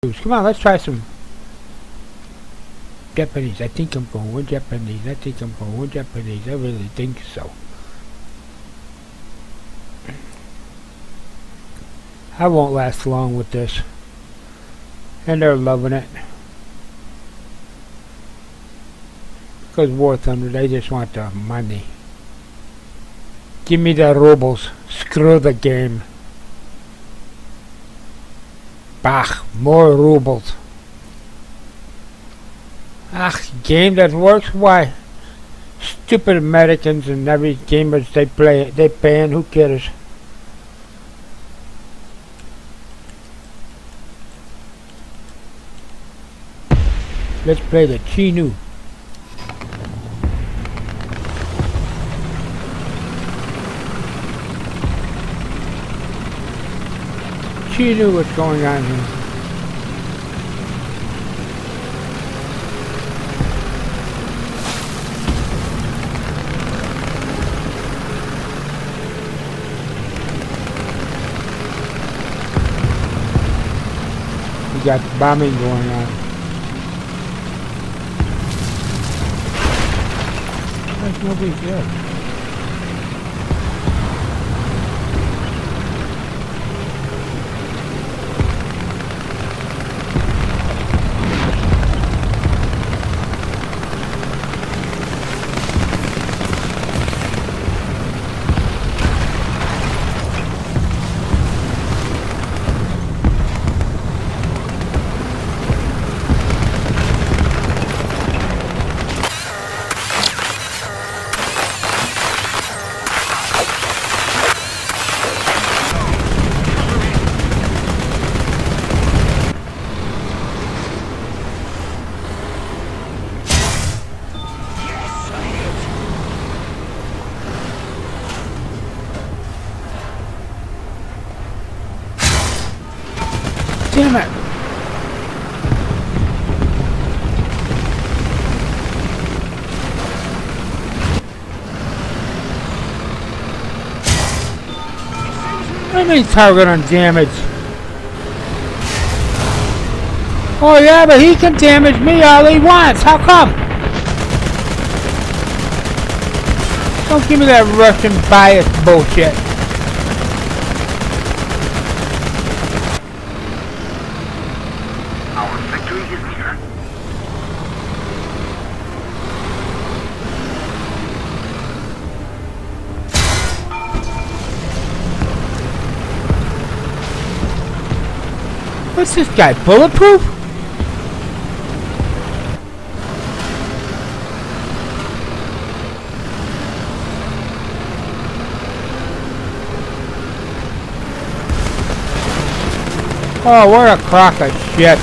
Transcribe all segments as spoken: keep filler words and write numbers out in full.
Come on, let's try some Japanese. I think I'm going with Japanese. I think I'm going with Japanese. I really think so. I won't last long with this. And they're loving it. Because War Thunder, they just want the money. Give me the rubles. Screw the game. Bah, more rubles. Ah, game that works? Why? Stupid Americans and every gamers they play, they ban. Who cares? Let's play the Chinu. Chinu, what's going on here? We got bombing going on. There's nobody there. Damn it! What do you mean target on damage? Oh yeah, but he can damage me all he wants. How come? Don't give me that Russian bias bullshit. What's this guy, bulletproof? Oh, what a crock of shit.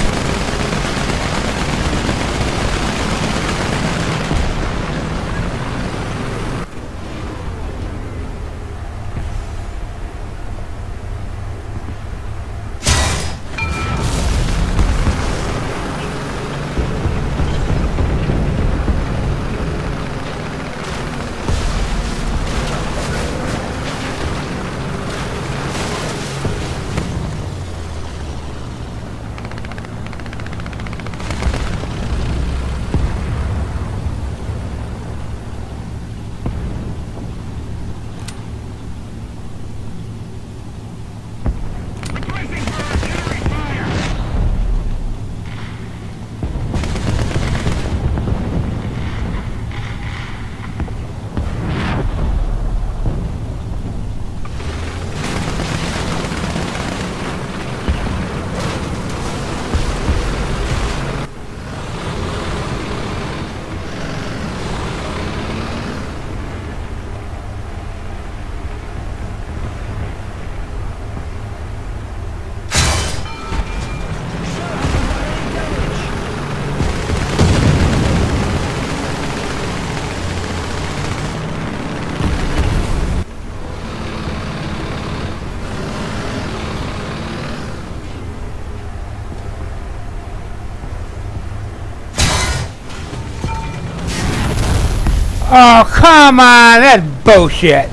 Oh, come on, that's bullshit.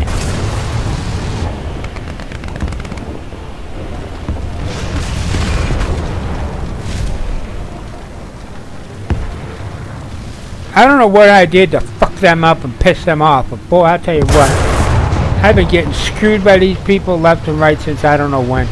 I don't know what I did to fuck them up and piss them off, but boy, I'll tell you what. I've been getting screwed by these people left and right since I don't know when.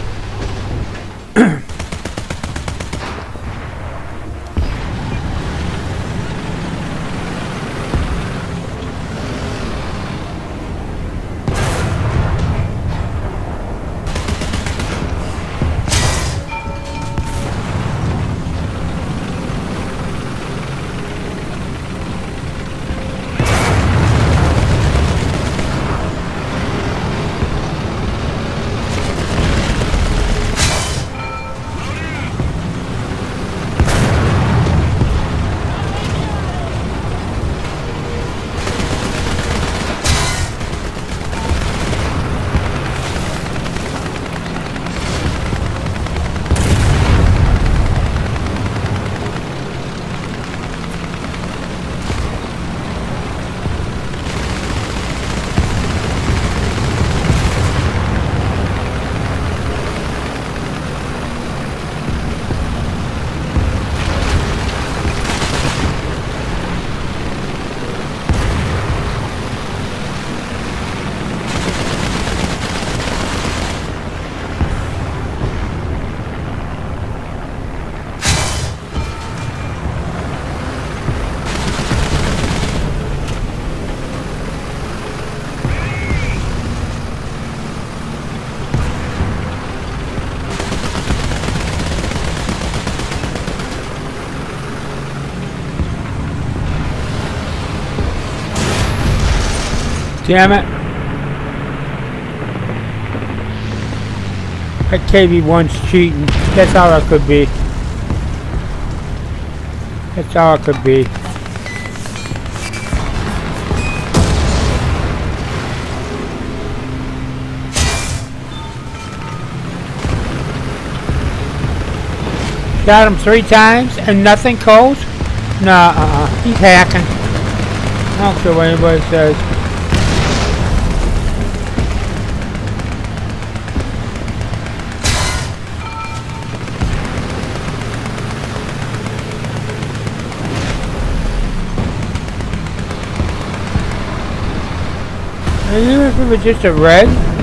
Damn it. That K V one's cheating. That's all it could be. That's all it could be. Shot him three times and nothing, Coles? Nah, uh-uh. He's hacking. I don't care what anybody says. Even if it was just a red.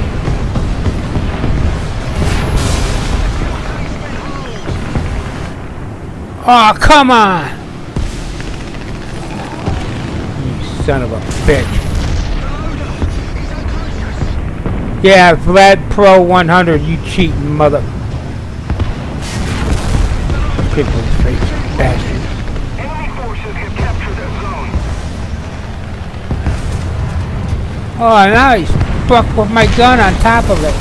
Oh, come on! You son of a bitch. Yeah, Vlad Pro one hundred, you cheating mother. People's face, bastard. Oh, now he's fucked with my gun on top of it.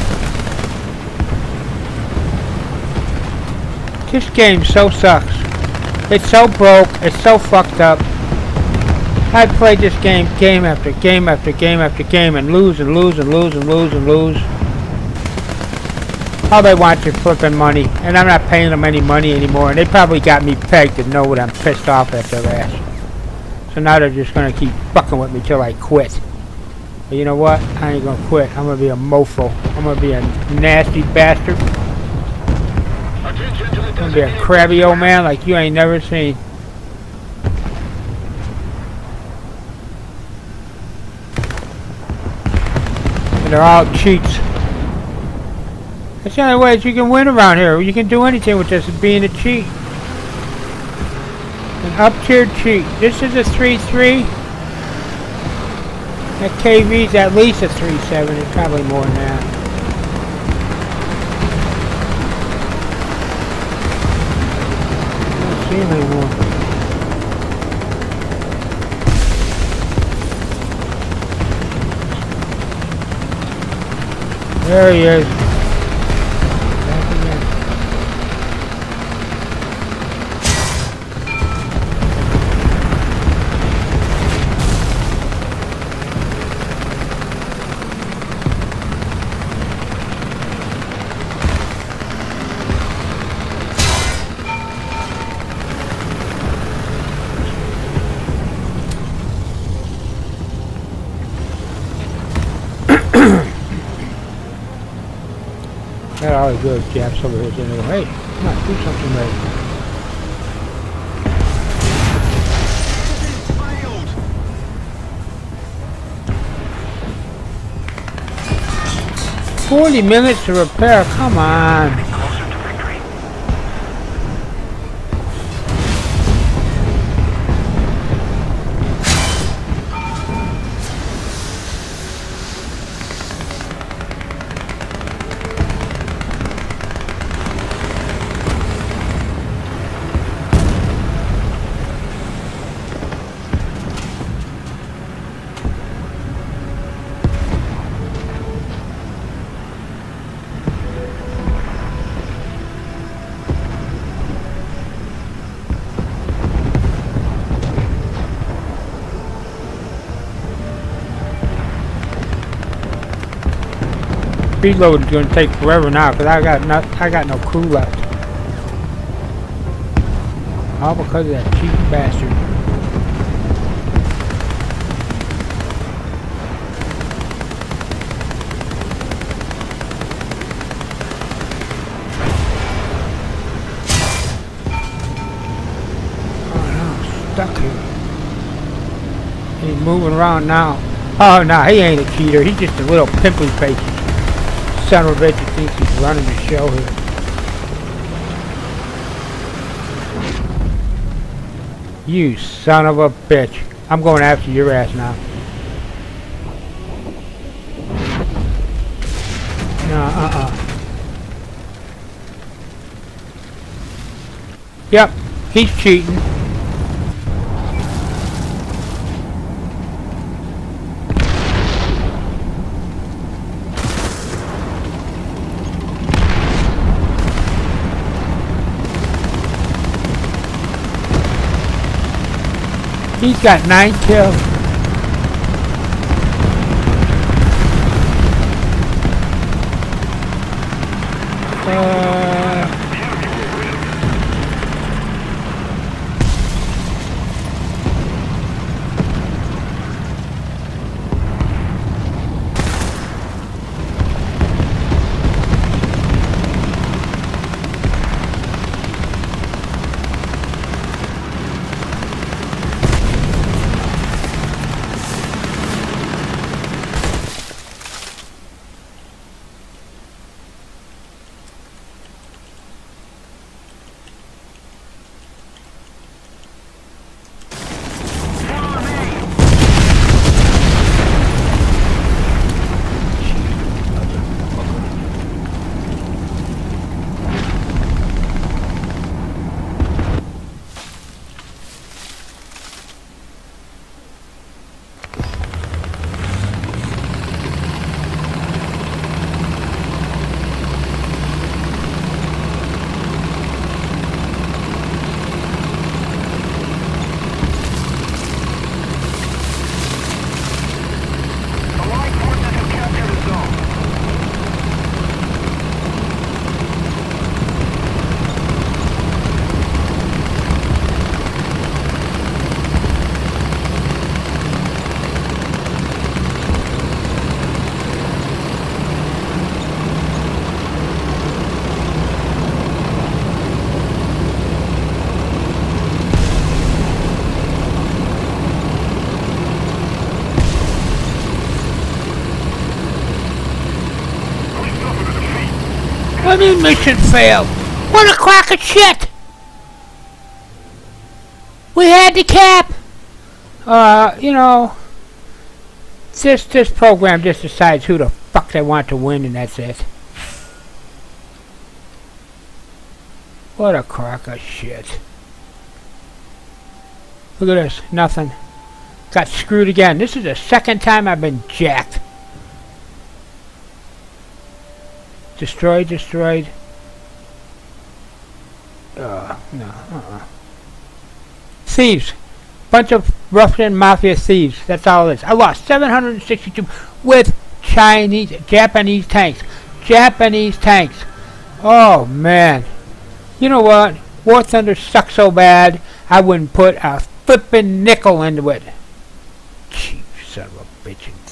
This game so sucks. It's so broke. It's so fucked up. I played this game game after game after game after game and lose and lose and lose and lose and lose. All they want is flipping money, and I'm not paying them any money anymore. And they probably got me pegged to know that I'm pissed off at their ass. So now they're just gonna keep fucking with me till I quit. But you know what? I ain't gonna quit. I'm gonna be a mofo. I'm gonna be a nasty bastard. I'm gonna be a crabby old man like you ain't never seen. And they're all cheats. That's the only way that you can win around here. You can do anything with this, being a cheat. An up-tiered cheat. This is a three three. That K V's at least a three seven, it's probably more than that. I don't see him anymore. There he is. Back again. That always goes Japs over here saying, hey, come on, do something right. forty minutes to repair, come on. Reload is going to take forever now because I got not I got no crew left. All because of that cheap bastard. Oh no, stuck here. He's moving around now. Oh no, he ain't a cheater. He's just a little pimply face. Son of a bitch, he thinks he's running the show here. You son of a bitch. I'm going after your ass now. No, uh-uh. Yep, he's cheating. He's got nine kills. Uh, What do you mean mission failed? What a crock of shit! We had the cap! Uh, you know... This, this program just decides who the fuck they want to win and that's it. What a crock of shit. Look at this, nothing. Got screwed again. This is the second time I've been jacked. Destroyed, destroyed. Uh, no, uh-uh. Thieves. Bunch of ruffian mafia thieves. That's all it is. I lost seven hundred sixty-two with Chinese, Japanese tanks. Japanese tanks. Oh, man. You know what? War Thunder sucks so bad, I wouldn't put a flippin' nickel into it. Cheap son of a bitch.